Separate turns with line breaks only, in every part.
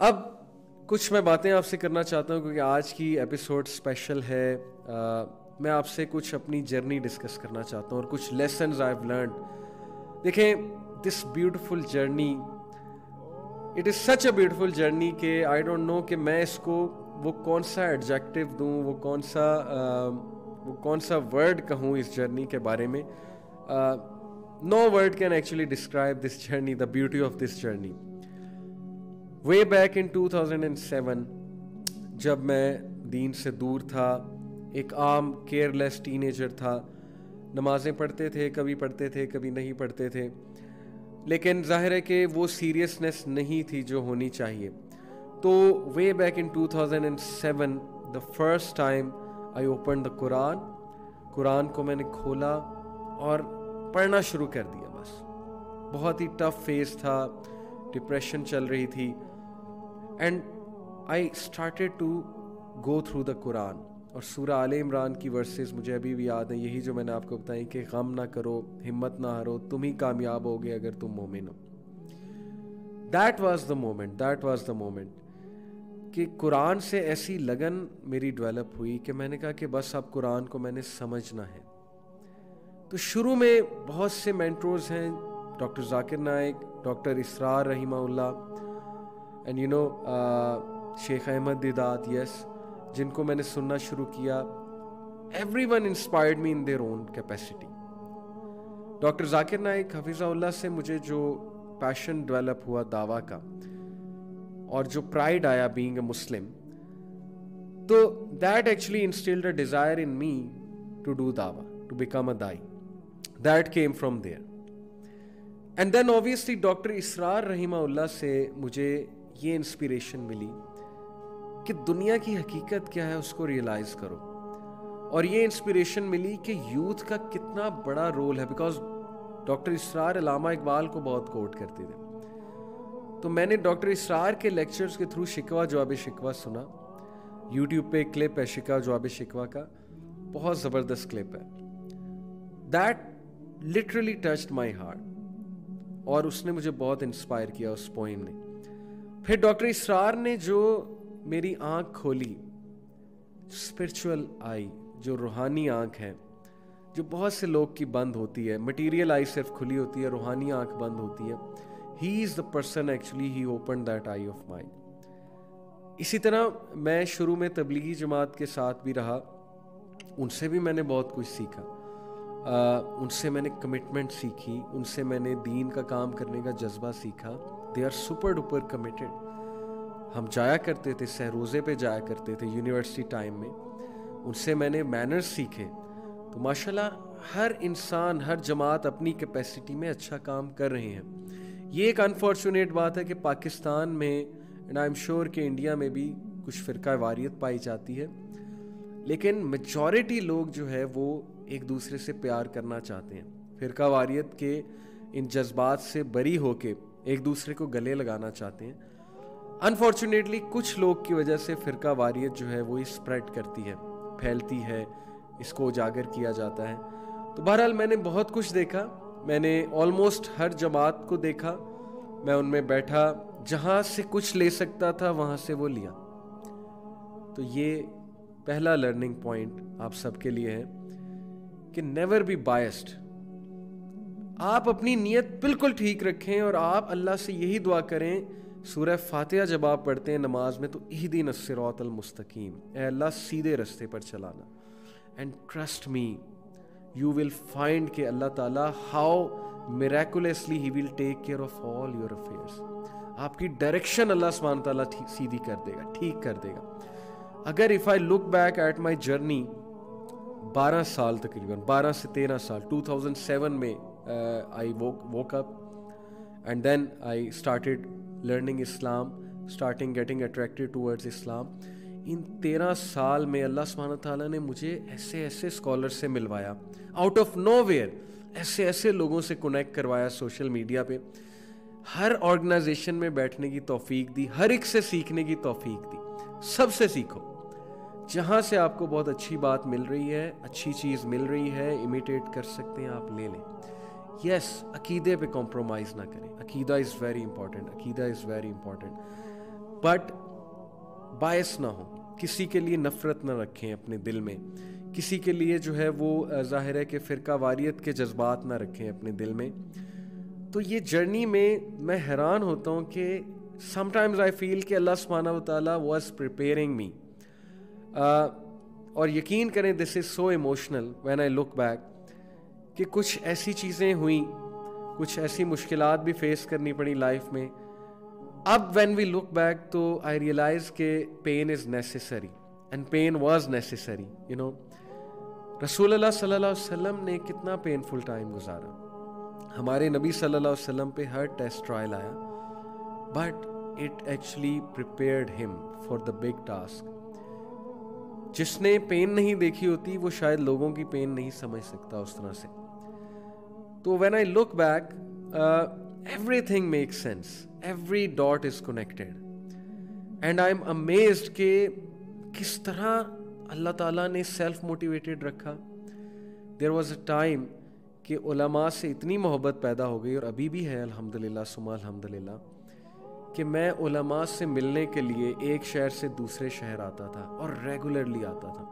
اب کچھ میں باتیں آپ سے کرنا چاہتا ہوں کیونکہ آج کی ایپیسوڈ اسپیشل ہے. میں آپ سے کچھ اپنی جرنی ڈسکس کرنا چاہتا ہوں اور کچھ لیسنز آئی ہیو لرنڈ. دیکھیں, this beautiful journey, it is such a beautiful journey کہ آئی ڈونٹ نو کہ میں اس کو وہ کون سا ایڈجیکٹیو دوں, وہ کون سا ورڈ کہوں اس جرنی کے بارے میں. No word can actually describe this journey, the beauty of this journey. Way back in 2007 جب میں دین سے دور تھا, ایک عام کیئر لیس ٹین ایجر تھا, نمازیں پڑھتے تھے, کبھی پڑھتے تھے کبھی نہیں پڑھتے تھے, لیکن ظاہر ہے کہ وہ سیریسنس نہیں تھی جو ہونی چاہیے. تو way back in 2007 the first time I open the Quran کو میں نے کھولا اور پڑھنا شروع کر دیا. بس بہت ہی ٹف فیز تھا, ڈپریشن چل رہی تھی, and I started to go through the Quran. اور سورہ آل عمران کی ورسز مجھے ابھی بھی یاد ہیں, یہی جو میں نے آپ کو بتائی کہ غم نہ کرو, ہمت نہ ہارو, تم ہی کامیاب ہوگے اگر تم مومن ہو. دیٹ واز دا مومنٹ کہ قرآن سے ایسی لگن میری ڈیولپ ہوئی کہ میں نے کہا کہ بس اب قرآن کو میں نے سمجھنا ہے. تو شروع میں بہت سے مینٹورز ہیں, ڈاکٹر ذاکر نائک, ڈاکٹر اسرار رحمہ اللہ, اینڈ یو نو شیخ احمد دیدات, یس, جن کو میں نے سننا شروع کیا. Everyone inspired me in their own capacity. Doctor Zakir Naik حفظہ اللہ سے مجھے جو پیشن ڈیولپ ہوا دعویٰ کا اور جو پرائڈ آیا بینگ اے مسلم, تو that actually installed a desire in me to do دعویٰ, ٹو بیکم اے دائی. That came from there. And then obviously doctor Israr رحمہ اللہ سے مجھے یہ انسپریشن ملی کہ دنیا کی حقیقت کیا ہے اس کو ریئلائز کرو, اور یہ انسپریشن ملی کہ یوتھ کا کتنا بڑا رول ہے, بیکاز ڈاکٹر اسرار علامہ اقبال کو بہت کوٹ کرتے تھے. تو میں نے ڈاکٹر اسرار کے لیکچرز کے تھرو شکوہ جواب شکوہ سنا. یوٹیوب پہ ایک کلپ ہے شکوہ جواب شکوہ کا, بہت زبردست کلپ ہے. That literally touched my heart, اور اس نے مجھے بہت انسپائر کیا اس پوئم نے. پھر ڈاکٹر اسرار نے جو میری آنکھ کھولی, اسپرچول آئی, جو روحانی آنکھ ہے, جو بہت سے لوگ کی بند ہوتی ہے. مٹیریل آئی صرف کھلی ہوتی ہے, روحانی آنکھ بند ہوتی ہے. He is the person actually he open that eye of mind. اسی طرح میں شروع میں تبلیغی جماعت کے ساتھ بھی رہا, ان سے بھی میں نے بہت کچھ سیکھا. ان سے میں نے کمٹمنٹ سیکھی, ان سے میں نے دین کا کام کرنے کا جذبہ سیکھا. They are super duper committed. ہم جایا کرتے تھے, سہروزے پہ جایا کرتے تھے یونیورسٹی ٹائم میں, ان سے میں نے مینرز سیکھے. تو ماشاءاللہ ہر انسان, ہر جماعت اپنی کیپیسٹی میں اچھا کام کر رہے ہیں. یہ ایک انفارچونیٹ بات ہے کہ پاکستان میں, اینڈ آئی ایم شیور کہ انڈیا میں بھی کچھ فرقہ واریت پائی جاتی ہے, لیکن میجورٹی لوگ جو ہے وہ ایک دوسرے سے پیار کرنا چاہتے ہیں. فرقہ واریت کے ان جذبات سے بری ہو کے ایک دوسرے کو گلے لگانا چاہتے ہیں. انفارچونیٹلی کچھ لوگ کی وجہ سے فرقہ واریت جو ہے وہ اسپریڈ کرتی ہے, پھیلتی ہے, اس کو اجاگر کیا جاتا ہے. تو بہرحال میں نے بہت کچھ دیکھا, میں نے آلموسٹ ہر جماعت کو دیکھا, میں ان میں بیٹھا, جہاں سے کچھ لے سکتا تھا وہاں سے وہ لیا. تو یہ پہلا لرننگ پوائنٹ آپ سب کے لیے ہے کہ نیور بی بائسڈ. آپ اپنی نیت بالکل ٹھیک رکھیں اور آپ اللہ سے یہی دعا کریں. سورہ فاتحہ جب آپ پڑھتے ہیں نماز میں تو اہدنا الصراط المستقیم, اے اللہ سیدھے رستے پر چلانا. And trust me, you will find کہ اللہ تعالیٰ how miraculously he will take care of all your affairs. آپ کی ڈائریکشن اللہ سبحانہ تعالیٰ سیدھی کر دے گا, ٹھیک کر دے گا. اگر if I look back at my journey, 12 سال تقریباً 12 سے 13 سال, 2007 میں I woke up and then I started learning Islam, starting getting attracted towards Islam. ان 13 سال میں اللہ سبحانہ تعالیٰ نے مجھے ایسے ایسے اسکالر سے ملوایا, آؤٹ آف نو ویئر, ایسے ایسے لوگوں سے کنیکٹ کروایا سوشل میڈیا پہ, ہر آرگنائزیشن میں بیٹھنے کی توفیق دی, ہر ایک سے سیکھنے کی توفیق دی. سب سے سیکھو, جہاں سے آپ کو بہت اچھی بات مل رہی ہے, اچھی چیز مل رہی ہے, امیٹیٹ کر سکتے ہیں آپ, لے لیں. یس, عقیدے پہ کمپرومائز نہ کریں. عقیدہ از ویری امپورٹنٹ, عقیدہ is very important. But bias ना हो, किसी के लिए नफ़रत ना रखें अपने दिल में, किसी के लिए जो है वो ज़ाहिर है कि फ़िरका वारियत के जज्बात ना रखें अपने दिल में. तो ये जर्नी में मैं हैरान होता हूँ कि समटाइम्स आई फील कि अल्लाह सुब्हानहू व तआला वाज प्रिपेयरिंग मी. और यकीन करें this is so emotional when I look back कि कुछ ऐसी चीज़ें हुई, कुछ ऐसी मुश्किलात भी फेस करनी पड़ी लाइफ में. अब व्हेन वी लुक बैक तो आई रियलाइज के pain is necessary and pain was necessary. You know, रसूलुल्लाह सल्लल्लाहु अलैहि वसल्लम ने कितना पेनफुल टाइम गुजारा. हमारे नबी सल्लल्लाहु अलैहि वसल्लम पे हर टेस्ट ट्रायल आया, but it actually prepared him for the big task. जिसने पेन नहीं देखी होती वो शायद लोगों की पेन नहीं समझ सकता उस तरह से. तो when I look back everything makes sense, every dot is connected and I am amazed कि किस तरह अल्लाह ताला ने सेल्फ मोटिवेटेड रखा. देयर वाज अ टाइम कि उलमा से इतनी मोहब्बत पैदा हो गई, और अभी भी है अल्हम्दुलिल्लाह सुम्मा अल्हम्दुलिल्लाह, कि मैं उलमा से मिलने के लिए एक शहर से दूसरे शहर आता था और रेगुलरली आता था.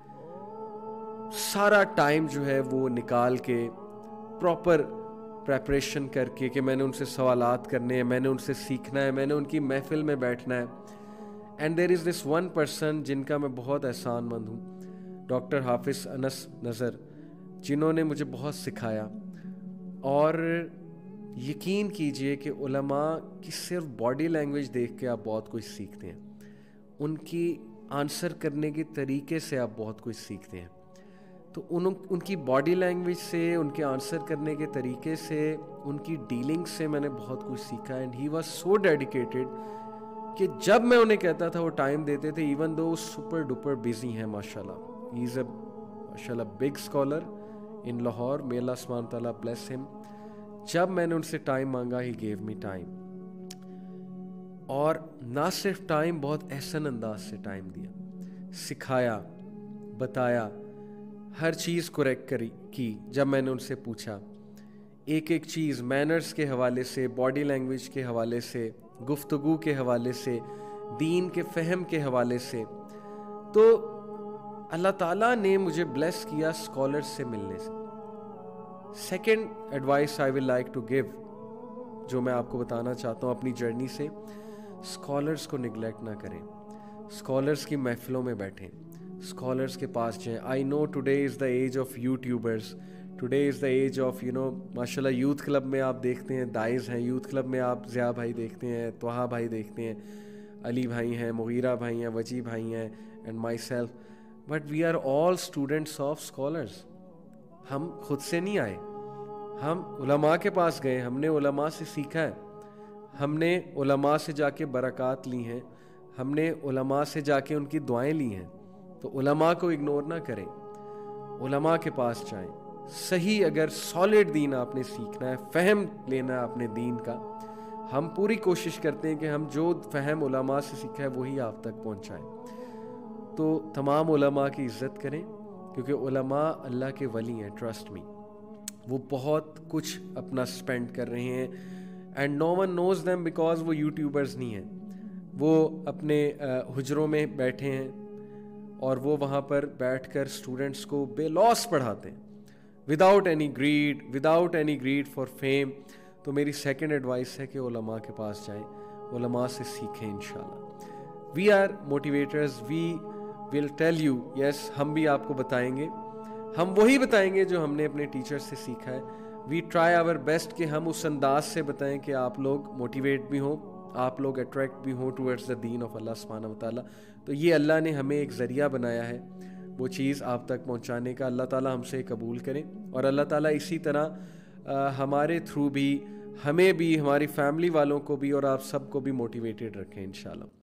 सारा टाइम जो है वो निकाल के प्रॉपर प्रेपरेशन करके कि मैंने उनसे सवालात करने हैं, मैंने उनसे सीखना है, मैंने उनकी महफिल में बैठना है. And there is this one person जिनका मैं बहुत एहसानमंद हूँ, डॉक्टर हाफिज़ अनस नज़र, जिन्होंने मुझे बहुत सिखाया. और यकीन कीजिए कि उलमा की सिर्फ बॉडी लैंग्वेज देख के आप बहुत कुछ सीखते हैं, उनकी आंसर करने के तरीके से आप बहुत कुछ सीखते हैं. तो उनकी बॉडी लैंग्वेज से, उनके आंसर करने के तरीके से, उनकी डीलिंग से मैंने बहुत कुछ सीखा. And he was so dedicated कि जब मैं उन्हें कहता था वो टाइम देते थे, even though super duper busy हैं माशाल्लाह. ही इज़ अ माशाल्लाह big scholar in Lahore, may Allah सुब्हानहू तआला ब्लेस हिम. जब मैंने उनसे टाइम मांगा ही गेव मी टाइम, और ना सिर्फ टाइम, बहुत एहसन अंदाज से टाइम दिया, सिखाया, बताया, हर चीज़ करेक्ट की. जब मैंने उनसे पूछा एक एक चीज़ मैनर्स के हवाले से, बॉडी लैंग्वेज के हवाले से, गुफ्तगू के हवाले से, दीन के फ़हम के हवाले से, तो अल्लाह ताला ने मुझे ब्लेस किया स्कॉलर्स से मिलने से. Second advice I will like to give, जो मैं आपको बताना चाहता हूँ अपनी जर्नी से, स्कॉलर्स को निगलेक्ट ना करें. स्कॉलर्स की महफिलों में बैठें, स्कॉलर्स के पास जाएं. I know today is the age of YouTubers, today is the age of माशाल्लाह यूथ क्लब में आप देखते हैं दाइज हैं, यूथ क्लब में आप ज़िया भाई देखते हैं, त्वहा भाई देखते हैं, अली भाई हैं, मुगीरा भाई हैं, वजी भाई हैं, and myself. But we are all students of scholars. हम खुद से नहीं आए, हम उलमा के पास गए, हमने उलमा से सीखा है, हमने उलमा से जाके बरक़ात ली हैं, हमने उलमा से जाके उनकी दुआएं ली हैं. तो उलमा को इग्नोर ना करें, उलमा के पास जाएं. सही अगर सॉलिड दीन आपने सीखना है, फ़हम लेना है अपने दीन का, हम पूरी कोशिश करते हैं कि हम जो फ़हम उलमा से सीखा है वही आप तक पहुँचाएं. तो तमाम उलमा की इज़्ज़त करें, क्योंकि उलमा अल्लाह के वली हैं. ट्रस्ट मी, वो बहुत कुछ अपना स्पेंड कर रहे हैं, and no one knows them because वो यूट्यूबर्स नहीं हैं. वो अपने हुजरों में बैठे हैं और वो वहाँ पर बैठकर स्टूडेंट्स को बेलौस पढ़ाते हैं, without any greed for fame. तो मेरी सेकंड एडवाइस है कि उलमा के पास जाएं, उलमा से सीखें इंशाल्लाह. We are motivators, we will tell you, yes, हम भी आपको बताएंगे, हम वही बताएंगे जो हमने अपने टीचर से सीखा है. वी ट्राई आवर बेस्ट कि हम उस अंदाज से बताएं कि आप लोग मोटिवेट भी हों, आप लोग अट्रैक्ट भी हों टुवर्ड्स द दीन ऑफ अल्लाह सुब्हानहू व तआला. तो ये अल्लाह ने हमें एक ज़रिया बनाया है वो चीज़ आप तक पहुंचाने का. अल्लाह ताला हमसे कबूल करें, और अल्लाह ताला इसी तरह हमारे थ्रू भी, हमें भी, हमारी फैमिली वालों को भी और आप सबको भी मोटिवेटेड रखें इंशाल्लाह.